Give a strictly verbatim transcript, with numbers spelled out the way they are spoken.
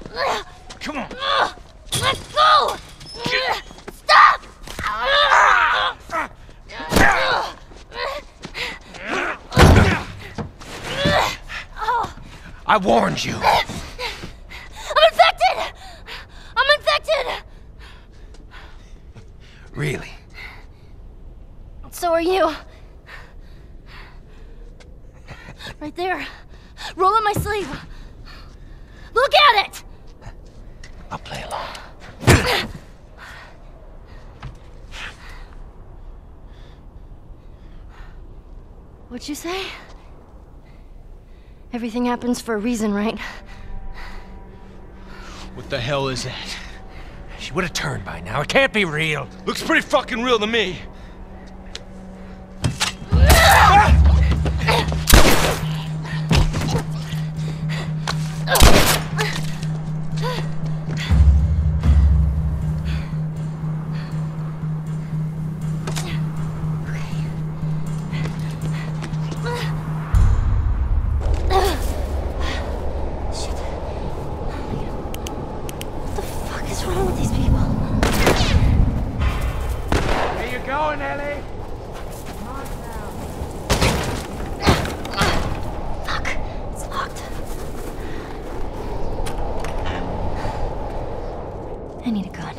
Come on. Let go! Stop! I warned you. I'm infected! I'm infected! Really? So are you. Right there. Roll up my sleeve. Look at it! I'll play along. What'd you say? Everything happens for a reason, right? What the hell is that? She would have turned by now. It can't be real. Looks pretty fucking real to me. What's wrong with these people? Where you going, Ellie? Come on now. Fuck, it's locked. I need a gun.